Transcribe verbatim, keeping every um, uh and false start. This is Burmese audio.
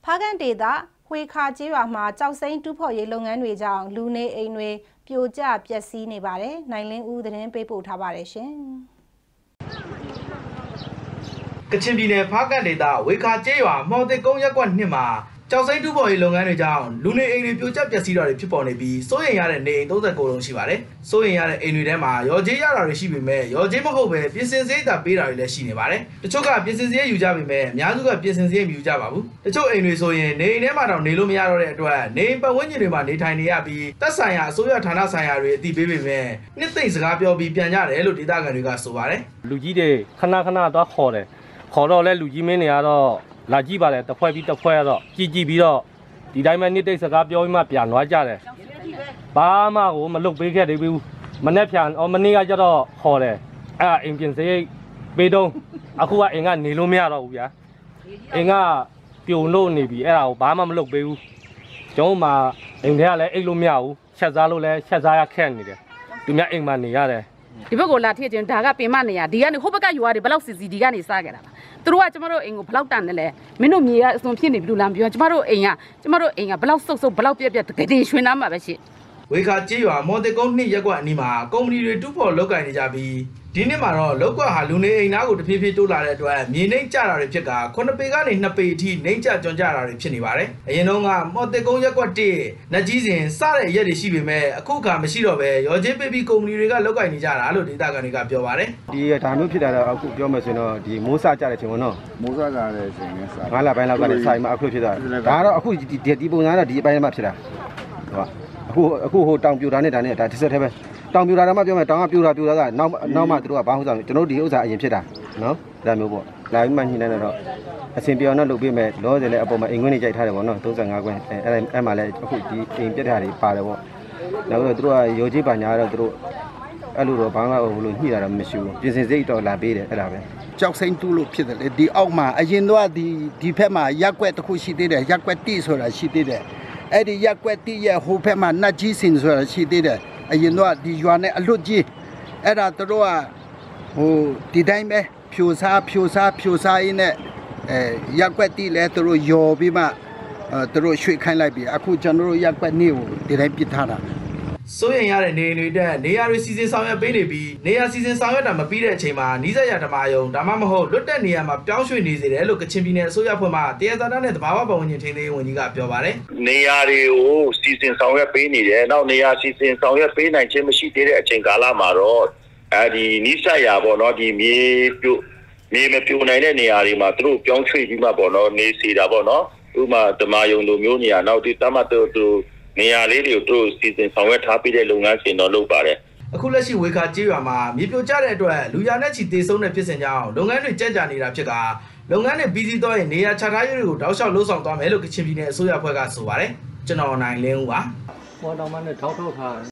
ဖားကန်ဒေသဝေခါကျေးရွာမှာကြောက်စိမ့်တူးဖော်ရေးလုပ်ငန်းတွေကြောင့်လူနေအိမ်တွေပြိုကျပျက်စီးနေပါတယ်။နိုင်လင်းဦးသတင်းပေးပို့ထားပါတယ်ရှင်။ကချင်ပြည်နယ်ဖားကန်ဒေသဝေခါကျေးရွာမော်တစ်ကုန်းရပ်ကွက်နှစ်မှာကြောက်စိမ့်တူးဖော်ရေးလုပ်ငန်းတွေကြောင့်လူနေအိမ်တွေပြိုကျပျက်စီးတာတွေဖြစ်ပေါ်နေပြီးစိုးရိမ်ရတဲ့နေအိမ်၃၉လုံးရှိပါတယ်။စိုးရိမ်ရတဲ့အိမ်တွေထဲမှာရော်ကြေးရတာတွေရှိပေမဲ့ရော်ကြေးမဟုတ်ပဲပြင်ဆင်စရိတ်သာပေးတာတွေလည်းရှိနေပါတယ်။တချို့ကပြင်ဆင်စရိတ်ယူကြပေမဲ့အများစုကပြင်ဆင်စရိတ်မယူကြပါဘူး။တချို့အိမ်တွေဆိုရင်နေအိမ်ထဲမှာတော့နေလို့မရတော့တဲ့အတွက်နေအိမ်ပတ်ဝန်းကျင်တွေမှာနေထိုင်နေရပြီးသက်ဆိုင်ရာအစိုးရဌာနဆိုင်ရာတွေအသိပေးပေမဲ့နှစ်သိမ့်စကားပြောပြီးပြန်ကြတယ်လို့ဒေသခံတွေကဆိုပါတယ်။လူကြီးတွေခဏခဏတော့ခေါ်တယ်။ခေါ်တော့လဲလူကြီးမင်းတွေကတော့လာကြည့်ပါလေတစ်ဖွဲ့ပြီးတစ်ဖွဲ့တော့ကြည်ကြည်ပြီးတော့ဒီတိုင်းမှာနှစ်သိမ့်စကားပြောပြီးမှပြန်သွားကြတယ်ဘာမှကိုမလုပ်ပေးခဲ့သေးဘူးမနေ့ပြန်အော်မနေ့ကကျတော့ခေါ်တယ်အဲ့အိမ်ပြင်စရိတ်ပေးတော့အခုကအိမ်ကနေလို့မရတော့ဘူးဗျာအိမ်ကပြုံလို့နေပြီအဲ့ဒါကိုဘာမှမလုပ်ပေးဘူးကျွန်တော်မှအိမ်ထဲကလည်းအိတ်လို့မရဘူးချက်စားလို့လည်းချက်စားရခက်နေတယ်သူများအိမ်မှာနေရတယ်ဒီဘက်ကလာထည့်ချင်းဒါကပင်မနေရဒီကနေဟိုဘက်ကယူရတယ်ဘလောက်စီစီဒီကနေစားခဲ့တာပါသူတို့ကကျမတို့အိမ်ကိုဘလောက်တန်တယ်လဲမင်းတို့မြေကအစွန်ဖြစ်နေပြီလို့လာပြောကျမတို့အိမ်ကကျမတို့အိမ်ကဘလောက်စုပ်စုပ်ဘလောက်ပြက်ပြက်ဂတိရွှင်သားမှာပဲရှိဝေခါကျေးရွာမော်တစ်ကုန်းနှစ်ရက်ကွက်အနီးမှာကုမ္ပဏီတွေတူးဖော်လုပ်ကိုင်နေကြပြီးဒီနှစ်မှာတော့လောက်ကွက်ဟာလူနေအိမ်သားကိုတဖြည်းဖြည်းတိုးလာတဲ့အတွက်မြေနှိမ့်ကျတာတွေဖြစ်ကခုနှစ်ပေကနေနှစ်ပေအထိနှိမ့်ကျကြွန်ကျတာတွေဖြစ်နေပါတယ်။အရင်တုန်းကမော်တစ်ကုန်းရက်ကွက်တစ်နတ်ကြီးစင်စတဲ့ရက်တွေရှိပေမဲ့အခုအခါမရှိတော့ပဲရော်ကြေးပေးပြီးကုမ္ပဏီတွေကလုပ်ကိုင်နေကြတာလို့ဒေသခံတွေကပြောပါတယ်။ဒီဒါမျိုးဖြစ်တာတော့အခုပြောမယ်ဆိုရင်တော့ဒီမိုးစကြတဲ့ချိန်ပေါ့နော်။မိုးစကြတဲ့ချိန်နဲ့စငါးလပိုင်းလောက်ကလည်းဆိုင်မှာအခုဖြစ်တာ။ဒါကတော့အခုဒီဒီပုံစံကတော့ဒီအပိုင်းမှာဖြစ်တာ။ဟုတ်အခုအခုဟိုတောင်ပြူတာနဲ့ဒါနဲ့ဒါတစ်ဆက်တည်းပဲတောင်ပြူတာတော့မှပြောမယ်တောင်ကပြူတာပြူတာကနောက်နောက်မှသူတို့ကဘာဟုတ်ဆောင်ကျွန်တော်တို့ဒီဥစ္စာအရင်ဖြစ်တာနော်ဒါမျိုးပေါ့လာပြီးမှညှိနှိုင်းတော့အစင်ပြောင်းတော့လုပ်ပေးမယ်လောစင်လည်းအပေါ်မှာအိမ်ခွင်းတွေကြိုက်ထားတယ်ပေါ့နော်၃၅ခွင်းအဲအဲ့အဲ့မှာလည်းအခုဒီအိမ်ပြက်တာတွေပါတယ်ပေါ့နောက်တော့သူတို့ကရောကြီးပါညာတော့သူတို့အဲ့လိုတော့ဘာမှဟိုလိုညှိတာတော့မရှိဘူးပြင်စင်စိတ်တော့လာပေးတယ်အဲ့ဒါပဲကြောက်စိမ့်တူးလို့ဖြစ်တယ်လေဒီအောက်မှာအရင်တော့ဒီဒီဖက်မှာရက်ွက်တစ်ခုရှိသေးတယ်ရက်ွက်တိဆိုတာရှိသေးတယ်အဲ့ဒီရက်ွက်တိရဲ့ဟိုဖက်မှာနတ်ကြီးစင်ဆိုတာရှိသေးတယ်အရင်တော့ဒီရွာနဲ့အလွတ်ကြီးအဲ့ဒါတို့ကဟိုဒီတိုင်းပဲဖြိုစားဖြိုစားဖြိုစားရင်းနဲ့အဲရက်ွက်တိလဲတို့ယော်ပြီးမှအဲတို့ရွှေ့ခိုင်းလိုက်ပြီအခုကျွန်တော်တို့ရက်ွက်နေကိုဒီတိုင်းပြစ်ထားတာစိုးရင်ရတဲ့နေတွေတက်နေရာတွေစီစဉ်ဆောင်ရွက်ပေးနေပြီးနေရာစီစဉ်ဆောင်ရွက်တာမပြီးတဲ့အချိန်မှာနီးစပ်ရဓမ္မယုံဒါမှမဟုတ်လွတ်တဲ့နေရာမှာပြောင်းရွှေ့နေစေတယ်လို့ကချင်ပြည်နယ်အစိုးရဖွဲ့မှတရားစာတမ်းနဲ့သဘာဝပတ်ဝန်းကျင်ထိန်းသိမ်းရေးဝန်ကြီးကပြောပါတယ်နေရာတွေကိုစီစဉ်ဆောင်ရွက်ပေးနေတယ်နောက်နေရာစီစဉ်ဆောင်ရွက်ပေးနိုင်ခြင်းမရှိသေးတဲ့အချိန်ကာလမှာတော့အဲဒီနီးစပ်ရပေါ့နော်ဒီမြေပြုတ်မြေမပြိုနိုင်တဲ့နေရာတွေမှာသူတို့ပြောင်းရွှေ့ပြီးမှပေါ့နော်နေစီတာပေါ့နော်ဥပမာဓမ္မယုံလိုမျိုးနေရာနောက်ဒီတမတ်တို့တို့နေရာလေးတွေကိုတို့စီစဉ်ဆောင်ရွက်ထားပြီးတဲ့လုပ်ငန်းရှင်တော့လုပ်ပါတယ်အခုလက်ရှိဝေခါကျေးရွာမှာမြေပြိုကျတဲ့အတွက်လူရနဲ့ချီတေဆုံးတဲ့ဖြစ်စဉ်ကြောင့်လုပ်ငန်းတွေကြန့်ကြာနေတာဖြစ်ကလုပ်ငန်းတွေပြီးစီးတော့ရင်နေရာချထားရေးတွေကိုတောက်လျှောက်လှုပ်ဆောင်သွားမယ်လို့ကချင်ပြည်နယ်အစိုးရဖွဲ့ကဆိုပါတယ်ကျွန်တော်နိုင်လင်းဦးပါပေါ်တော်မှနဲ့ထောက်ထောက်ထား